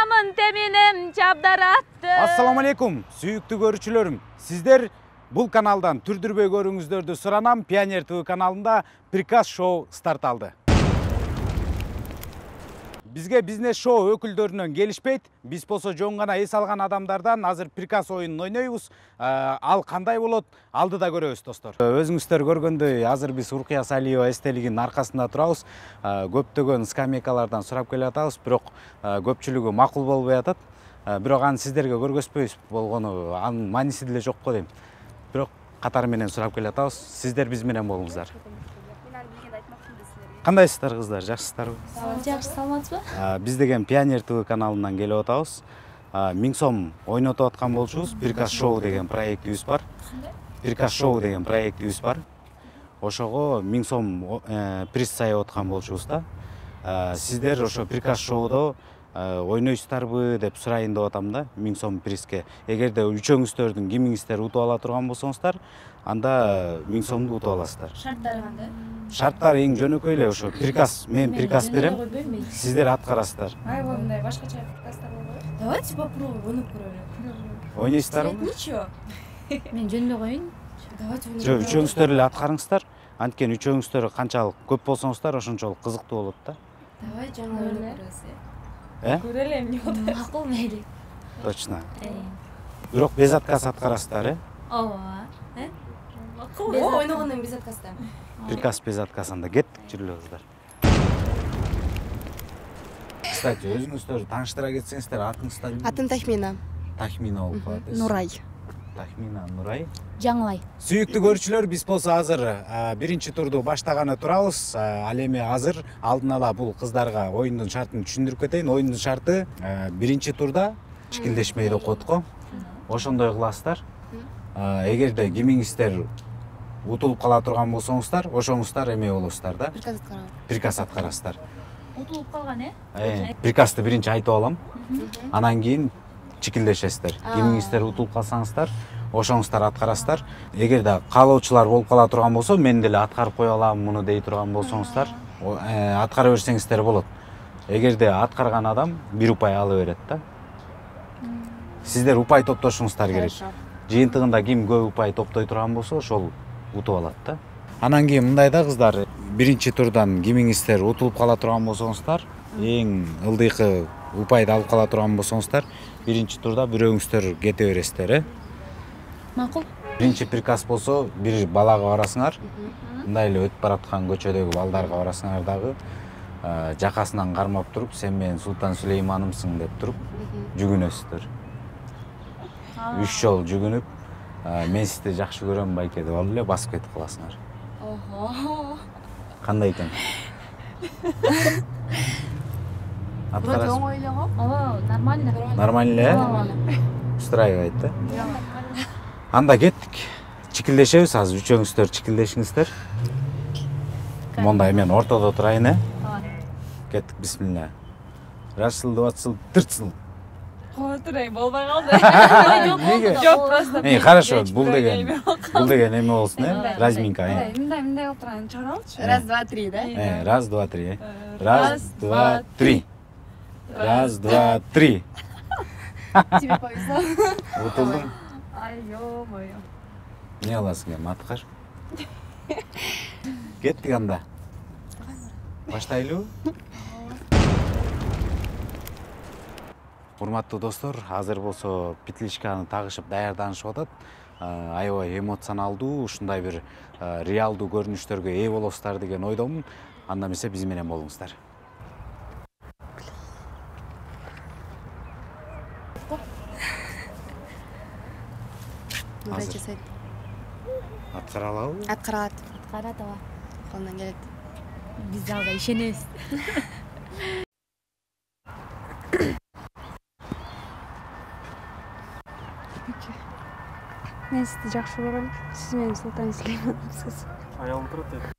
Аймамын теминем чабдаратты. Assalamu alaikum, sүйүктүү көрүүчүлөрүм. Сиздер бул каналдан түрдүрбөй көрүүңүздөрдү суранам. Pioneer TV каналында приказ шоу старт алды. Бизге бизнес шоу өкүлдөрүнөн келишпейт. Биз болсо жөн гана эс алган адамдардан азыр приказ оюнун ойнойбуз. Ал кандай болот? Алдыда көрөбүз, достор. Өзүңүздөр көргөндөй, азыр биз Уркия Салиева эстелигинин аркасында турабыз. Көптөгөн скамейкалардан сурап келип атабыз, бирок көпчүлүгү макул болбой атат. Бирок аны сиздерге көргөзбөйбүз болгону, анын мааниси деле жок го дейм. Бирок катары менен сурап келип атабыз. Сиздер биз менен болуңуздар. Кандайсыздар кыздар, жакшысыздарбы? Жакшы, саламатсызбы? Биз деген Pioneer TV каналынан келип атабыз. 1000 сом ойнотуп аткан болчубуз. Приказ шоу деген проектибиз бар. Приказ шоу деген проектибиз бар. Ошого 1000 сом приз саяп аткан болчубуз да. Сиздер ошо приказ шоудо ойнойсуздарбы деп сурайын деп атам да, 1000 сом призге. Эгерде үчөөңүздөрдүн кимиңиздер утуп ала турган болсоңуздар, анда 1000 сомду утуп аласыздар. Шарттары кандай? Шарттар эң жөнөкөй эле ошо. Приказ, мен приказ берем. Сиздер аткарасыздар. Айба мындай башкача приказдар болбойбу? Давайте попробуем, ойноп көрөлү. Ойнойсуздарбы? Ничего. Мен жөндөй коюн. Давайте ойноп. Жок, үчөөңүздөр эле аткарыңыздар. Анткени үчөөңүздөр канчалык көп болсоңуздар, ошончолук кызыктуу болот да. Давай жаңы ойноп көрөсү. Көрөлү эмне болот? Макул мейли. Точно. Бирок без отказ аткарасыздар, Ооба. Макул. Ойногондон без отказдан. Приказ без отказ анда кеттик, жүрүлү кыздар. Кстати, өзүңүздөр тааныштыра кетсеңиздер, атыңызды билбейм. Атым Тахмина. Тахмина болуп калат. Нурай. Тахмина Нурай. Жаңылай. Сүйүктүү көрүүчүлөр, биз болсо азыр биринчи турду баштаганы турабыз. Ал эми азыр алдын ала бул кыздарга оюндун шартын түшүндүрүп кетейин. Оюндун шарты биринчи турда чикилдешмейди окуйт го. Ошондой кыласыздар. Эгерде кимиңиздер утулуп кала турган болсоңуздар, ошоңуздар эме болосуздар да. Приказ аткарасыздар. Утулуп калган, Приказды биринчи айтып алам. Анан кийин чикилдешесиздер. Кимиңиздер утулуп калсаңыздар, ошоңуздар аткарасыздар. Эгерде каалоочулар болуп кала турган болсо, мен деле аткарып кое алам муну дей турган болсоңуздар, аткара берсеңиздер болот. Эгерде аткарган адам 1 упай ала берет да. Сиздер упай топтошуңуздар керек. Жыйынтыгында ким көп упай топтой турган болсо, ошол утуп алат да. Анан кийин мындай да кыздар, биринчи турдан кимиңиздер утулуп кала турган болсоңуздар, эң ылдыйкы упайды алып кала турган болсоңуздар, биринчи турда бирөөңүздөр кете бересиздер, Макул. Биринчи приказ болсо, бир балага барасыңар. Мындай эле өтүп бараткан көчөдөгү балдарга барасыңар дагы, жакасынан кармап туруп, сен менин Султан Сулейманымсың деп туруп, жүгүнөсүздөр. 3 жол жүгүнүп, мен сизди жакшы көрөм байке деп алып эле басып кетип каласыңар. Ого. Кандай экен? Вроде оңой эле го. Ооба, нормально. Нормально эле? Устраивайт да? Анда кеттик. Чикилдешебиз азыр, үчөөңүздөр чикилдешиңиздер. Мондай мен ортодо турайын, Кеттик, бисмилла. Рашыл, 20, 30. Турай, болбой калды. Неге? Жок, просто. Хорошо, бул деген эме болсун, разминка. Мындай кылып турган чыгаралычы. Раз, два, три, да? Раз, два, три. Раз, два, три. Раз, два, три. Тебе повезло. Утулдум. Ай, ё-моё. Не аласың эми, аткар? Кеттик анда. Баштайлыбы? Урматтуу достор, азыр болсо петличканы тагышып даярданышып атат. Аябай эмоционалдуу, ушундай бир реалдуу көрүнүштөргө ээ болосуздар деген ойдомун. Анда эмесе биз менен болуңуздар. Мындай жасайт. Аткара алабы? Аткарат. Аткарат, ооба. Колунан келет. Биз алга ишенебиз. Мен сизди жакшы көрөм. Сиз менин Султан Сулеймановсуз. Аялым турат дейт.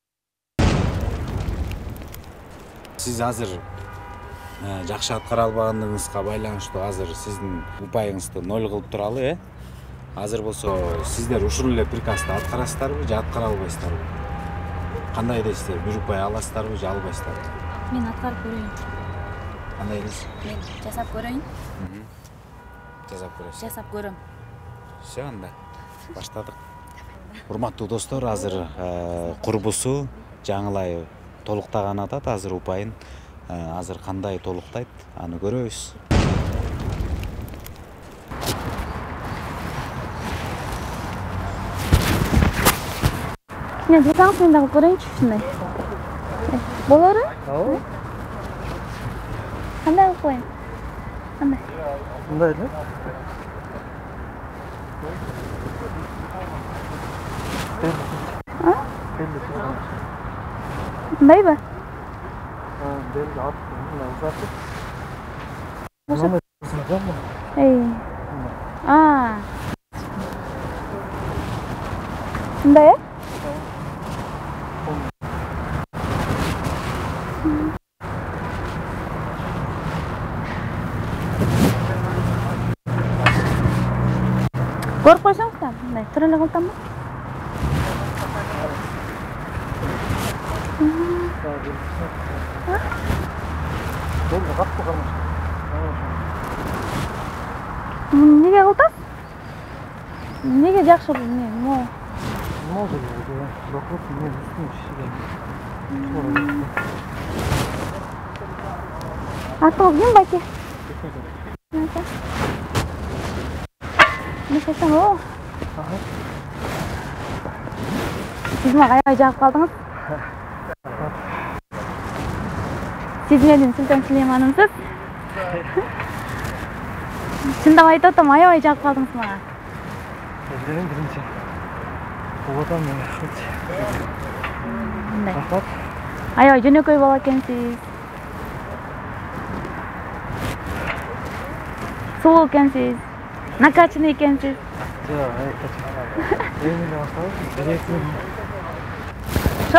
Сиз азыр жакшы аткара албагандыгыңызга байланыштуу азыр сиздин упайыңызды 0 кылып туралы, Азыр болсо сиздер ушул эле приказды аткарасыздарбы же аткара албайсыздарбы? Кандай дейсиздер? 1 упай аласыздарбы же албайсыздарбы? Мен аткарып көрөйүн. Кандай элесиң? Мен жасап көрөйүн. Жасап көрөсүң. Жасап көрөм. Все анда. Баштадык. Урматтуу достор, азыр курбусу жаңылай толуктаган атат, азыр упайын. Азыр кандай толуктайт, аны көрөбүз. Мен жасаңыз мен дагы көрөйүнчү ушундай. Болору? Ооба. Кандай кылып коеюн? Кандай? Мындай эле. Мындайбы? Белди атып мындай узатып. Мындай узатам. Мындай, э? Көрүп койсоңуз да, мындай тура эле кылтам ба? Белди катты кармаш. Неге кылтасыз? Неге жакшы бул эмне? Нема болду? Бакып, мен үстүн шишиген. Атыңыз ким, байке? Мешеттен о. Siz mага аябай жагып калдыңыз. Siz менин Султан Сулейманымсыз. Чындап айтып атам, аябай жагып калдыңыз мага. Өзгөрүн биринчи. Болотам мен ушунча. Мындай. Рахмат. Аябай жөнөкөй бала экенсиз. Сулуу экенсиз. Накачанный экенсиз. Жок, эмне башталып, бересиң. Шо?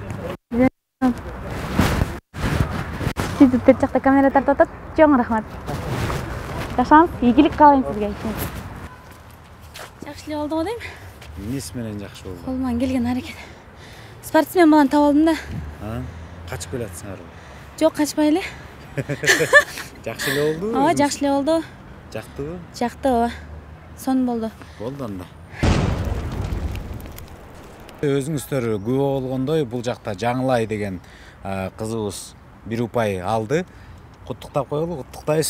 Siz бер жакта камера тартып атат. Чоң рахмат. Жашаңыз, ийгилик каалайм сизге. Жакшы эле болду го дейм. Эмнеси менен жакшы болду? Колуман келген аракет. Спортсмен баланы таап алдым да. Качып келатсыңарбы? Жок, качпай эле. Жакшы эле болду. Ооба, жакшы эле болду. Жактыбы? Жакты, ооба. Сон болду. Болду анда. Өзүңүздөр күбө болгондой, бул жакта Жаңылай деген кызыбыз бир упай алды. Куттуктап коелу, куттуктайбыз.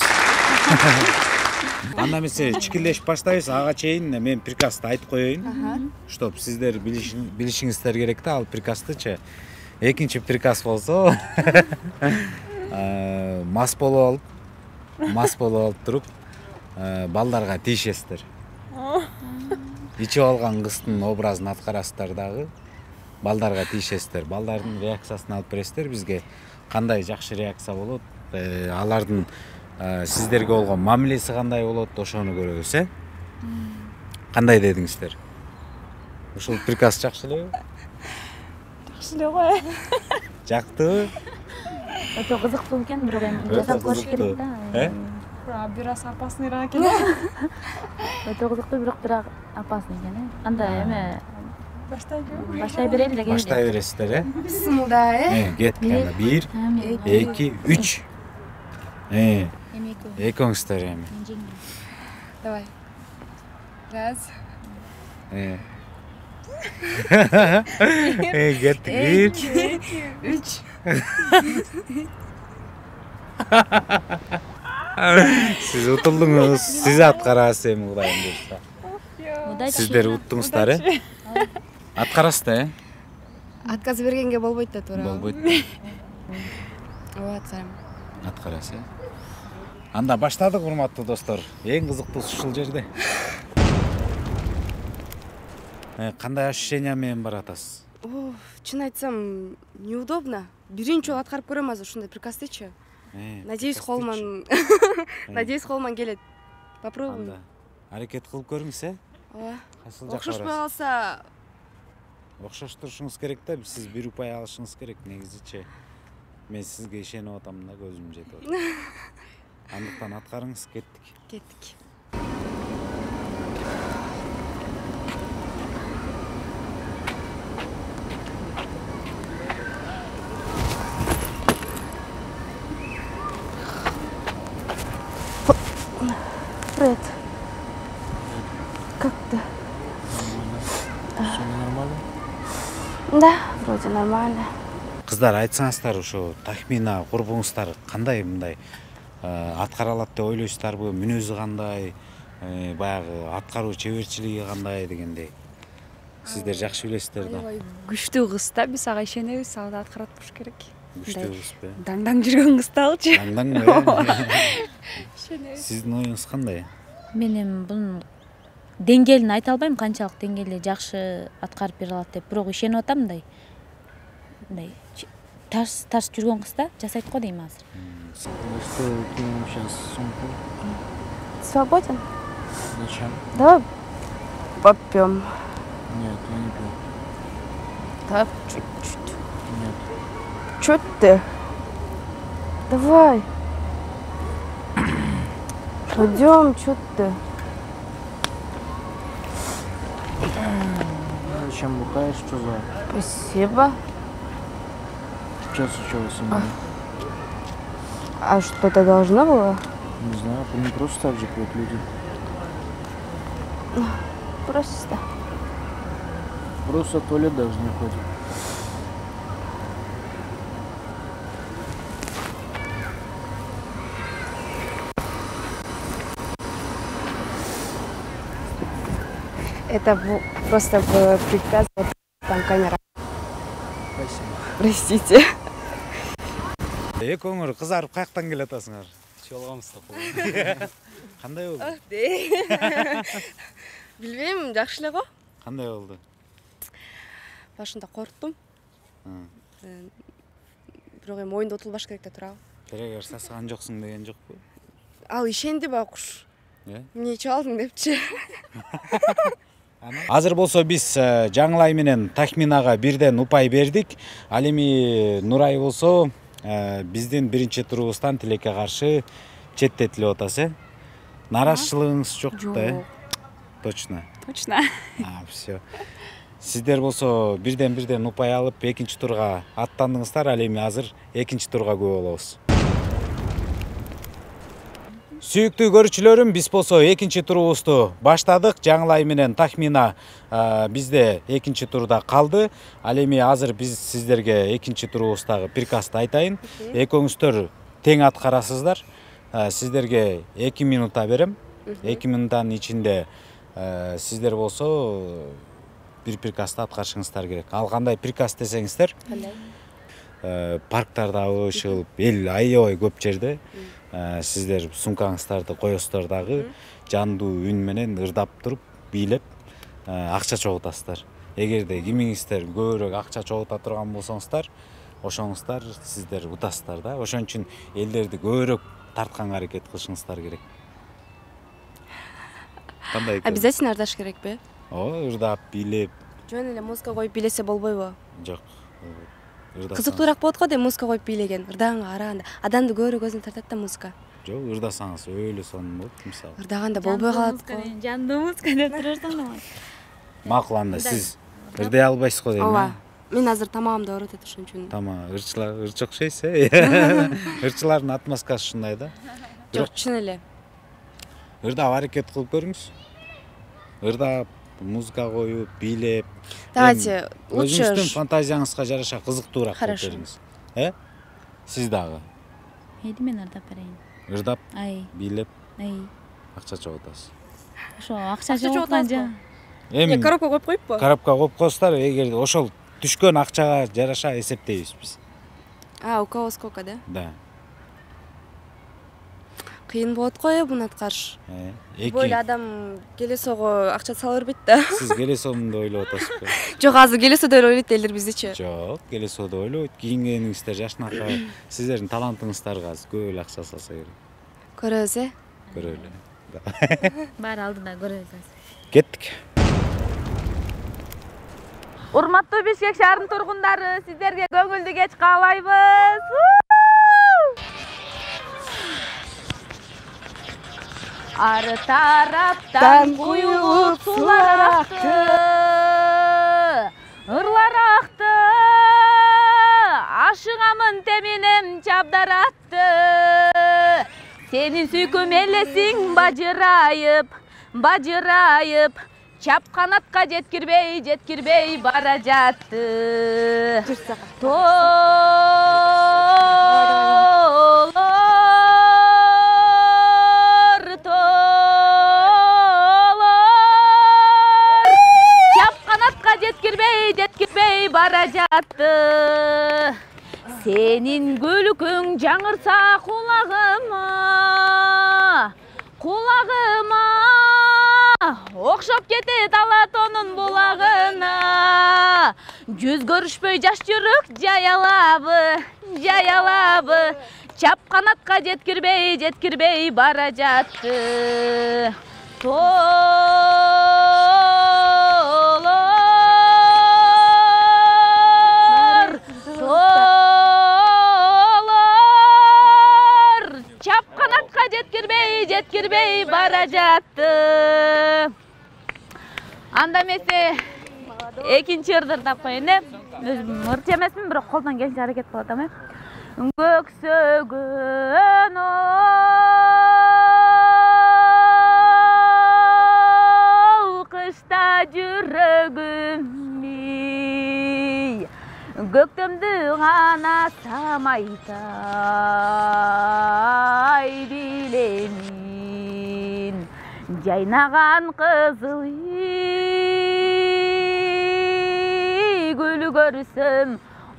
Анда эмесе чикилдешип баштайбыз. Ага чейин мен приказды айтып коеюн. Чтоб сиздер билишиңиздер керек да, ал приказдычы. Экинчи приказ болсо мас болуп алып туруп балдарга тийишесиздер. Ичип алган кыздын образын аткарасыздар дагы. Балдарга тийишесиздер. Балдардын реакциясын алып бересиздер бизге. Кандай жакшы реакция болот? Алардын сиздерге болгон мамилеси кандай болот? Ошону көрөбүз, э? Кандай дедиңиздер? Ушул приказ жакшы элеби? Жакшы эле го. Жактыбы? Өтө кызыктуу экен, бирок эми жасап көрүш керек да. Бир аз опасныйраак экен. Өтө кызыктуу, бирок бир опасный экен, э? Анда эме Баштайбы? баштай берели да. Баштай бересиздер, э? Бисмилла, Кетти анда. 1, 2, 3. Экөөңүздөр эми. Давай. Раз. Кетти. 1, 3. Сиз утулдуңуз. Сиз аткарасыз эми Кудайым буйрса. Сиздер уттуңуздар, э? Аткарасыз да, э? Отказ бергенге болбойт да, туура. Болбойт. Ооба, атсам. Аткарасыз, э? Анда баштадык, урматтуу достор. Эң кызыктуусу ушул жерде. Кандай ощущение менен баратасыз? Чын айтсам, неудобно. Биринчи жолу аткарып көрөм азыр ушундай приказдычы. Надеюсь, колуман келет. Попробуй. Аракет кылып көрүңүз, э? Ооба. Кайсыл жакка Окшошпой барасыз? калса, Окшоштурушуңуз керек да, сиз бир упай алышыңыз керек негизичи. Мен сизге ишенип атам да, көзүм жетип атат. Андыктан аткарыңыз, кеттик. Все нормально. Кыздар, айтсаңыздар, ошо Тахмина курбуңуздар кандай мындай аткара алат деп ойлойсуздарбы? Мүнөзү кандай? Баягы аткаруу чеберчилиги кандай дегендей. Сиздер жакшы билесиздер да. Аябай күчтүү кыз да, биз ага ишенебиз, ал да аткарат болуш керек. Күчтүү кызбы? Даңдаң жүргөн кыз да алчы. Даңдаңбы? Сиздин оюңуз кандай? Мен эми бунун деңгээлин айта албайм, канчалык деңгээлде жакшы аткарып бере алат деп, бирок ишенип атам мындай тарс жүргөн кыз да, жасайт го дейм азыр. Что кинем сейчас сумку? Свободен? Зачем? Давай попьем. Нет, я не пью. Да, чуть-чуть. Нет. Чё ты? Давай. Пойдем, чё ты? Зачем бухаешь? Что за? Спасибо. Что случилось со мной? А что-то должно было? Не знаю, не просто так же пьют люди. Просто. Просто в туалет даже не ходят. Это просто был приказ, вот там камера. Спасибо. Простите. Экөөңөр кызарып каяктан келе атасыңар? Чолгамызда. Кандай болду? Билбейм, жакшы эле го. Кандай болду? Башында корктум. Бирок эми оюнда утулбаш керек да турабы. Керегер сасыган жоксуң деген жокпу? Ал ишенди байкуш. Эмне чыга алдың депчи. Азыр болсо биз Жаңылай менен Тахминага бирден упай бердик. Ал эми Нурай болсо биздин биринчи турубуздан тилекке каршы четтетилип атасыз, Наразычылыгыңыз жок да? Точно. Точно. Все. Сиздер болсо бирден упай алып экинчи турга аттандыңыздар, ал эми азыр экинчи турга күбө болобуз. Сүйүктүү көрүүчүлөрүм, биз болсо экинчи турубузду баштадык. Жаңылай менен Тахмина бизде экинчи турда калды. Ал эми азыр биз сиздерге экинчи турубуздагы приказды айтайын. Экөөңүздөр тең аткарасыздар. Сиздерге 2 минута берем. 2 минуттан ичинде сиздер болсо бир приказды аткарышыңыздар керек. Ал кандай приказ десеңиздер? Парктардагы чыгып, эл аябай көп жерде сиздер сумкаңыздарды коесуздар дагы жандуу үн менен ырдап туруп, бийлеп акча чогултасыздар. Эгерде кимиңиздер көбүрөөк акча чогулта турган болсоңуздар, ошоңуздар сиздер утасыздар да. Ошон үчүн элдерди көбүрөөк тартканга аракет кылышыңыздар керек. Кандай экен? Обязательно ырдаш керекпи? Ырдап, бийлеп. Жөн эле музыка коюп бийлесе болбойбу? Жок. Кызыктуураак болот го дейм музыка коюп бийлеген. Ырдаганга караганда адамды көбүрөөк өзүнө тартат да музыка. Жок, ырдасаңыз өлө сонун болот мисалы. Ырдаганда болбой калат го. Жандуу музыка деп турасың да. Макул анда сиз ырдай албайсыз го дейм. Ооба. Мен азыр тамагымды ооруп атат ошон үчүн. Тамак, ырчылар, ырчы окшойсуз. Ырчылардын атмосферасы ушундай да. Жок, чын эле. Ырдап аракет кылып көрүңүз. Ырдап, музыка коюп, бийлеп. Давайте лучше Өзүңүздүн фантазияңызга жараша кызыктуураак кылып Хорошо. бериңиз. Сиз дагы Эди мен ырдап берейин. ырдап, Ай, бийлеп, ай. акча чогултасыз. Ошо акча чогулткан жа. Эми коробка коюп коюппу? Коробка коюп коесуздар, эгер ошол түшкөн акчага жараша эсептейбиз биз. А, у кого сколько, да? Да. Кыйын болот го буну аткарыш. Эки. Бойлы адам келесого акча сала бербейт да. Сиз келесоомун деп ойлоп атасызбы? Жок, азыр келесо деп ойлойт элдер биздичи. Жок, келесоо деп ойлойт. Кийингениңиздер жашынака, сиздердин талантыңыздарга көп эле акча салса керек. Көрөбүз, Көрөлү. Баары алдында көрөбүз. Кеттик. Урматтуу Бишкек шаарынын тургундары, сиздерге көңүлдүү кеч каалайбыз. Ары тараптан куюлуп сулар акты, ырлар акты, ашыгамын теминем чабдар атты. Сенин сүйкүм элесиң бажырайып, бажырайып, чапканатка жеткирбей бара жатты. Чапканатка жеткирбей бара жатты. Сенин күлкүң жаңырса кулагыма окшоп кетет Алатонун булагына. Жүз көрүшпөй жаш жүрөк жаялабы, чапканатка жеткирбей бара жатты. Чапканатка жеткирбей бара жатты. Анда эмесе экинчи ырдыр тапкан эле. Өзүм ырчы эмесмин, бирок колдон келишинче аракет кылып атам. Көксөгөн кышта жүрөгүм көктөмдү гана самайтай билемин. Жайнаган кызыл гүл көрсөм,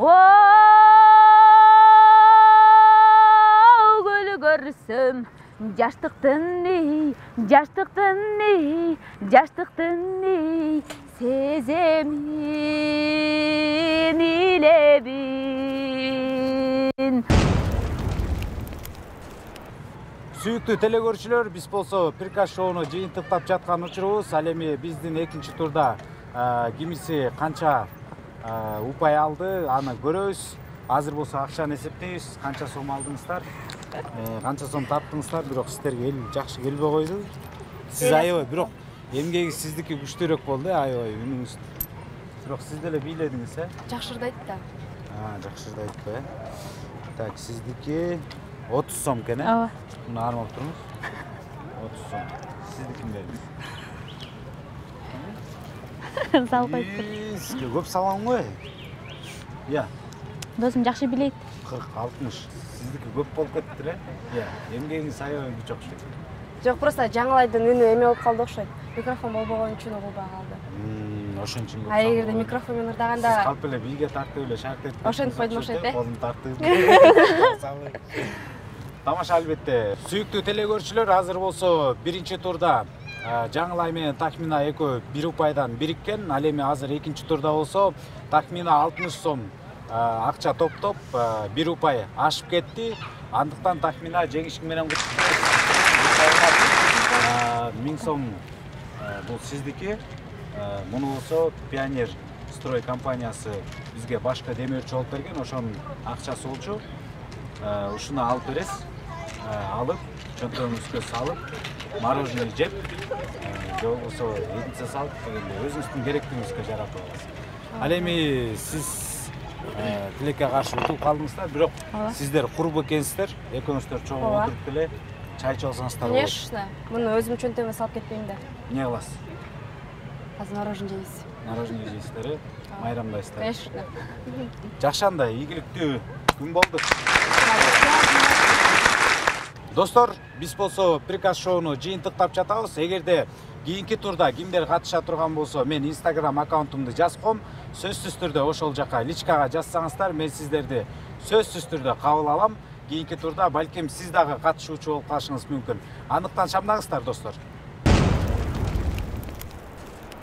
гүл көрсөм, жаштыктын сеземин илебин. Сүйүктүү телекөрүүчүлөр, биз болсо приказ шоуну жыйынтыктап жаткан учурубуз. Ал эми биздин экинчи турда кимиси канча упай алды, аны көрөбүз. Азыр болсо акчаны эсептейбиз. Канча сом алдыңыздар, канча сом таптыңыздар, бирок сиздерге жакшы келбей койду. Сиз аябай, бирок эмгеги сиздики күчтүүрөөк болду, аябай үнүңүз. Бирок сиз деле бийледиңиз, Жакшырдайт да. Жакшырдайт. Так, сиздики 30 сом экен, Ооба. Муну армап туруңуз. 30 сом. Сиздикин бериңиз. Салып коюптур. Көп салам ғой. Я. Досум жакшы билет. 40-60. Сиздики көп болуп кетиптир, Я. Эмгегиңиз аябай күч окшойт. Жок, просто жаңылайдын үнү эме болуп калды окшойт. Микрофон болбогон үчүн угулбай калды. Ошон үчүн көп. А эгерде микрофон менен ырдаганда Сиз калп эле бийге тартып эле шарт этип. Ошентип койдум окшойт, Колун тартып. Тамаша албетте. Сүйүктүү телекөрүүчүлөр, азыр болсо биринчи турда Жаңылай менен Тахмина экөө бир упайдан бириккен. Ал эми азыр экинчи турда болсо Тахмина 60 сом акча топтоп бир упай ашып кетти. Андыктан Тахмина жеңишиң менен куттуктайбыз. 1000 сом бул сиздики. Муну болсо Пионер строй компаниясы бизге башка демөөрчү болуп берген, ошонун акчасы болчу. Ушуну алып бересиз. Алып, чөнтөгүңүзгө салып, мороженое жеп, же болбосо эдинсе салып дегенде өзүңүздүн керектигиңизге жаратып аласыз. Ал эми сиз тилекке каршы утулуп калдыңыздар, бирок сиздер курбу экенсиздер, экөөңүздөр чогуу отуруп деле чай ичсаңыздар болот. Конечно. Муну өзүм чөнтөгүмө салып кетпейм да. Эмне кыласыз? Азыр мороженое жейбиз. Мороженое жейсиздер, майрамдайсыздар. Конечно. Жакшы, анда ийгиликтүү күн болду. Достор, биз болсо приказ шоуну жыйынтыктап жатабыз. Эгерде кийинки турда кимдер катыша турган болсо, мен Instagram аккаунтумду жазып коем. Сөзсүз түрдө ошол жака личкага жазсаңыздар, мен сиздерди сөзсүз түрдө кабыл алам. Кийинки турда балким сиз дагы катышуучу болуп калышыңыз мүмкүн. Андыктан шамдаңыздар, достор.